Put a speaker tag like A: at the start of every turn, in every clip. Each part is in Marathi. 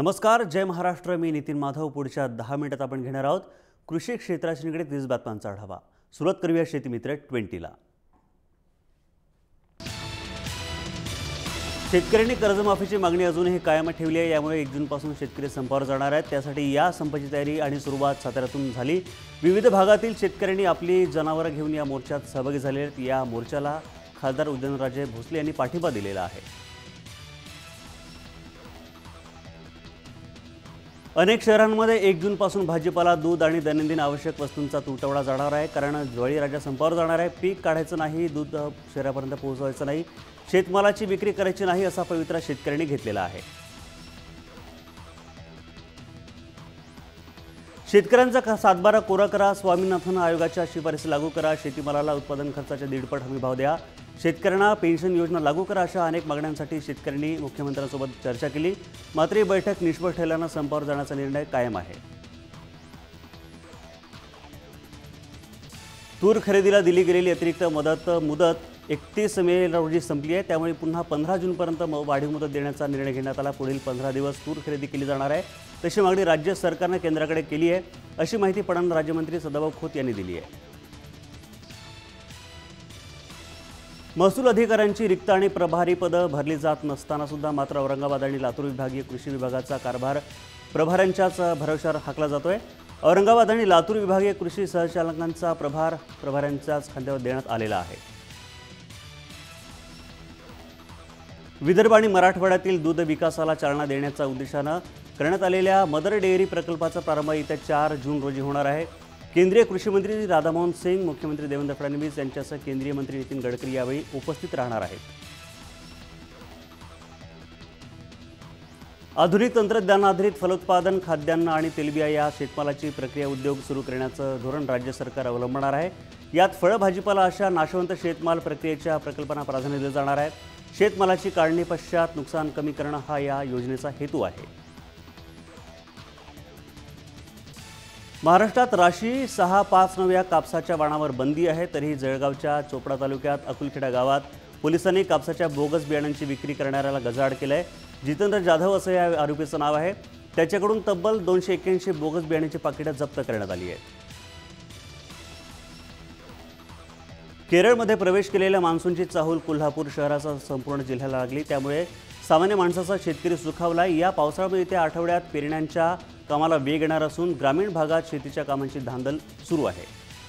A: नमस्कार, जय महाराष्ट्र. मी नितीन माधव. पुढच्या 10 मिनिटात आपण घेणार आहोत कृषी क्षेत्राशी निगडीत 30 बातम्यांचा आढावा. सुरुवात करूया शेतीमित्र 20ला. शेतकऱ्यांनी कर्जमाफीची मागणी अजूनही कायम ठेवली आहे. यामुळे 1 जूनपासून शेतकरी संपावर जाणार आहेत. त्यासाठी या संपाची तयारी आणि सुरुवात साताऱ्यातून झाली. विविध भागातील शेतकऱ्यांनी आपली जनावरं घेऊन या मोर्चात सहभागी झाले आहेत. या मोर्चाला खासदार उदयनराजे भोसले यांनी पाठिंबा दिलेला आहे. अनेक शहरांमध्ये 1 जूनपासून भाजीपाला, दूध आणि दैनंदिन आवश्यक वस्तूंचा तुटवडा जाणार आहे. कारण बळीराजा संपावर जाणार आहे. पीक काढायचं नाही, दूध शहरापर्यंत पोहोचवायचं नाही, शेतमालाची विक्री करायची नाही असा पवित्रा शेतकऱ्यांनी घेतलेला आहे. शेतकऱ्यांचा सातबारा कोरा करा, स्वामीनाथन आयोगाच्या शिफारसी लागू करा, शेतीमालाला उत्पादन खर्चाच्या 1.5 हमीभाव द्या, शेतकऱ्यांना पेन्शन योजना लागू करा अशा अनेक मागण्यांसाठी शेतकऱ्यांनी मुख्यमंत्र्यांसोबत चर्चा केली. मात्र ही बैठक निष्फळ ठरल्यानं संपावर जाण्याचा निर्णय कायम आहे. तूर खरेदीला दिली गेलेली अतिरिक्त मुदत 31 मे रोजी संपली आहे. त्यामुळे पुन्हा 15 जूनपर्यंत वाढीव मुदत देण्याचा निर्णय घेण्यात आला. पुढील 15 दिवस तूर खरेदी केली जाणार आहे. तशी मागणी राज्य सरकारने केंद्राकडे केली आहे, अशी माहिती पणन राज्यमंत्री सदाभाऊ खोत यांनी दिली आहे. महसूल अधिकाऱ्यांची रिक्त आणि प्रभारी पदं भरली जात नसताना सुद्धा मात्र औरंगाबाद आणि लातूर विभागीय कृषी विभागाचा कारभार प्रभाऱ्यांच्याच भरवशावर हाकला जातोय. औरंगाबाद आणि लातूर विभागीय कृषी सहचालकांचा प्रभार प्रभाऱ्यांच्याच खांद्यावर देण्यात आलेला आहे. विदर्भ आणि मराठवाड्यातील दूध विकासाला चालना देण्याच्या उद्देशानं करण्यात आलेल्या मदर डेअरी प्रकल्पाचा प्रारंभ येत्या 4 जून रोजी होणार आहे. केंद्रीय कृषी मंत्री राधामोहन सिंग, मुख्यमंत्री देवेंद्र फडणवीस यांच्यासह केंद्रीय मंत्री नितीन गडकरी यावेळी उपस्थित राहणार आहेत. आधुनिक तंत्रज्ञानाधारित फलोत्पादन, खाद्यान्न आणि तेलबिया या शेतमालाची प्रक्रिया उद्योग सुरू करण्याचं धोरण राज्य सरकार अवलंबणार आहे. यात फळं, भाजीपाला अशा नाशवंत शेतमाल प्रक्रियेच्या प्रकल्पांना प्राधान्य दिलं जाणार आहे. शेतमालाची काढणी पश्चात नुकसान कमी करणं हा या योजनेचा हेतू आहे. महाराष्ट्रात राशी 659 या कापसाच्या वाणावर बंदी आहे. तरीही जळगावच्या चोपडा तालुक्यात अकुलखेडा गावात पोलिसांनी कापसाच्या बोगस बियाण्यांची विक्री करणाऱ्याला गजाआड केलंय. जितेंद्र जाधव असं या आरोपीचं नाव आहे. त्याच्याकडून तब्बल 281 बोगस बियाण्यांची पाकिटं जप्त करण्यात आली आहेत. केरळमध्ये प्रवेश केलेल्या मान्सूनची चाहूल कोल्हापूर शहरासह संपूर्ण जिल्ह्याला लागली. त्यामुळे सामान्य माणसाचा शेतकरी सुखावला. या पावसाळ्यामध्ये येत्या आठवड्यात पेरण्यांच्या कामाला वेग येणार असून ग्रामीण भागात शेतीच्या कामांची धांदल सुरू आहे.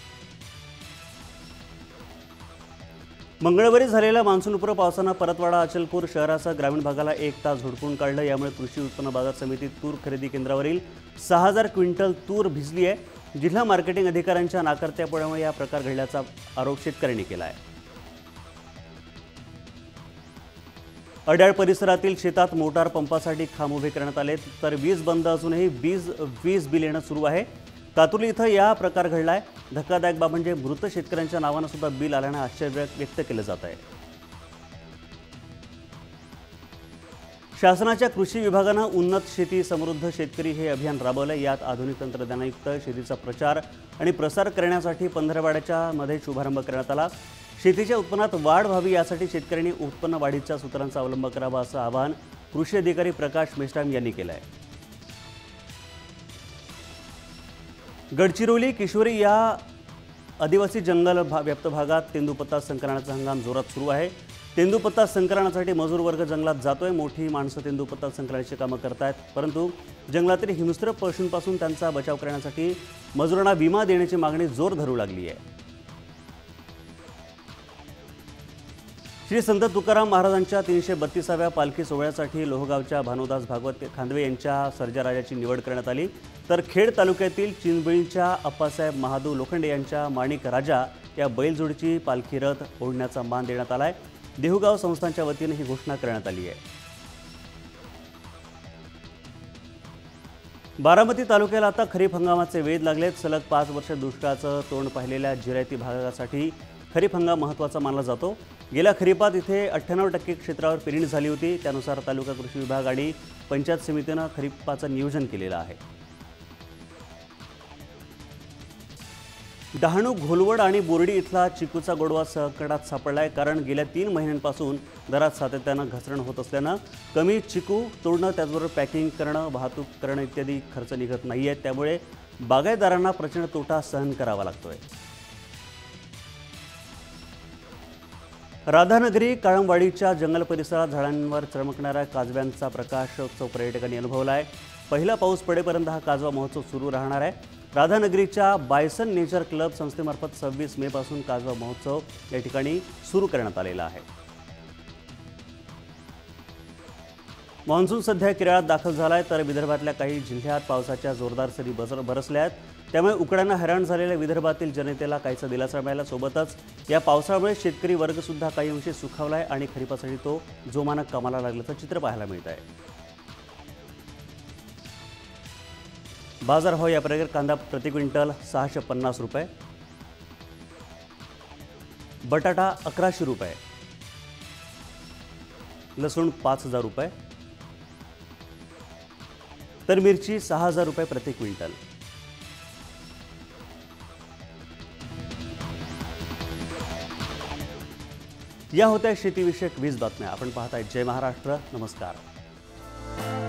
A: मंगळवारी झालेल्या मान्सूनपूर्व पावसानं परतवाडा, अचलपूर शहरासह ग्रामीण भागाला 1 तास झोडपून काढलं. यामुळे कृषी उत्पन्न बाजार समितीत तूर खरेदी केंद्रावरील 6000 क्विंटल तूर भिजली आहे. जिल्हा मार्केटिंग अधिकाऱ्यांच्या नाकर्त्यामुळे या प्रकार घडल्याचा आरोप शेतकऱ्यांनी केला आहे. अड्याळ परिसरातील शेतात मोटार पंपासाठी खांब उभे करण्यात आले. तर वीज बंद असूनही वीज बिल येणं सुरू आहे. कातुर्ली इथं या प्रकार घडलाय. धक्कादायक बाब म्हणजे मृत शेतकऱ्यांच्या नावानं सुद्धा बिल आल्यानं आश्चर्य व्यक्त केलं जात आहे. शासनाच्या कृषी विभागानं उन्नत शेती समृद्ध शेतकरी हे अभियान राबवलं. यात आधुनिक तंत्रज्ञानयुक्त शेतीचा प्रचार आणि प्रसार करण्यासाठी पंधरवाड्याच्या मध्ये शुभारंभ करण्यात आला. शेतीच्या उत्पन्नात वाढ व्हावी यासाठी शेतकऱ्यांनी उत्पन्न वाढीच्या सूत्रांचा अवलंब करावा असं आवाहन कृषी अधिकारी प्रकाश मेश्राम यांनी केलं आहे. गडचिरोली, किशोरी या आदिवासी जंगल व्याप्त भागात तेंदूपत्ता संकलनाचा हंगाम जोरात सुरू आहे. तेंदूपत्ता संकलनासाठी मजूर वर्ग जंगलात जातोय. मोठी माणसं तेंदूपत्ता संकलनाची कामं करतायत. परंतु जंगलातील हिंस्र पशूंपासून त्यांचा बचाव करण्यासाठी मजुरांना विमा देण्याची मागणी जोर धरू लागली आहे. श्री संत तुकाराम महाराजांच्या 332व्या पालखी सोहळ्यासाठी लोहगावच्या भानुदास भागवत खांदवे यांच्या सर्जाराजाची निवड करण्यात आली. तर खेड तालुक्यातील चिंचबळीच्या अप्पासाहेब महादू लोखंडे यांच्या माणिक राजा या बैलजोडीची पालखी रथ ओढण्याचा मान देण्यात आलाय. देहुगाव संस्थांच्या वतीने ही घोषणा करण्यात आली आहे. बारामती तालुक्याला आता खरीप हंगामाचे वेध लागलेत. सलग 5 वर्ष दुष्काळाचं तोंड पाहिलेल्या जिरायती भागासाठी खरीप हंगाम महत्त्वाचा मानला जातो. गेल्या खरीपात इथे 98% क्षेत्रावर पेरणी झाली होती. त्यानुसार तालुका कृषी विभाग आणि पंचायत समितीनं खरीपाचं नियोजन केलेलं आहे. डहाणू, घोलवड आणि बोर्डी इथला चिकूचा गोडवा संकटात सापडलाय, कारण गेल्या 3 महिन्यांपासून दरात सातत्यानं घसरण होत असल्यानं कमी चिकू तोडणं, त्याचबरोबर पॅकिंग करणं, वाहतूक करणं इत्यादी खर्च निघत नाही आहे. त्यामुळे बागायतदारांना प्रचंड तोटा सहन करावा लागतोय. राधानगरी काळंबवाडीच्या जंगल परिसरात झाडांवर चमकणाऱ्या काजव्यांचा प्रकाशोत्सव पर्यटकांनी अनुभवला आहे. पहिला पाऊस पडेपर्यंत हा काजवा महोत्सव सुरू राहणार आहे. राधानगरीच्या बायसन नेचर क्लब संस्थेमार्फत 26 मे पासून काजवा महोत्सव या ठिकाणी सुरू करण्यात आलेला आहे. मान्सून सध्या केरळात दाखल झाला आहे, तर विदर्भातल्या काही जिल्ह्यात पावसाच्या जोरदार सरी बरसल्या आहेत. त्यामुळे उकड्यानं हैराण झालेल्या विदर्भातील जनतेला काहीसा दिलासा मिळाला. सोबतच या पावसामुळे शेतकरी वर्गसुद्धा काही अंशी सुखावला आहे आणि खरीपासाठी तो जोमानं कामाला लागल्याचं चित्र पाहायला मिळत आहे. बाजार भाव या प्रकारे: कांदा प्रति क्विंटल 650 रुपये, बटाटा 1100 रुपये, लसूण 5000 रुपये, तर मिरची 6000 रुपये प्रति क्विंटल. या होत्या शेतीविषयक 20 बातम्या. आपण पाहताय जय महाराष्ट्र. नमस्कार.